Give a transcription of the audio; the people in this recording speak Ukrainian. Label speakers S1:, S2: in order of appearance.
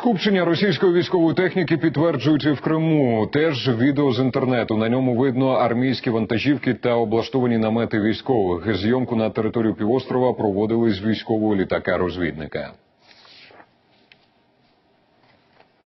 S1: Скупчення російської військової техніки підтверджують і в Криму. Теж відео з інтернету. На ньому видно армійські вантажівки та облаштовані намети військових. Зйомку на територію півострова проводили з військового літака-розвідника.